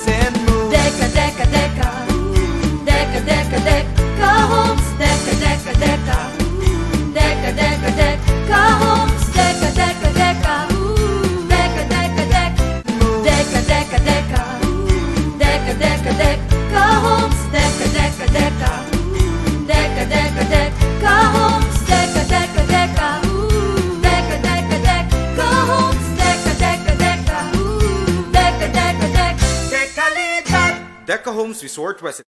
and moves. Deca, Deca, Deca. Deca, Deca, Deca Homes. Deca, Deca, Deca. Deca, Deca, Deca Homes. Deca, Deca, Deca. Deca, Deca, Deca. Deca, Deca, Deca. Deca, Deca, Deca Homes. Deca, Deca, Deca. Deca, Deca, Deca Homes. Deca, Deca, Deca. Deca, Deca, Deca Homes. Deca, Deca, Deca. Deca, Deca, Deca. Deca Lipat. Deca Homes Resort Residence.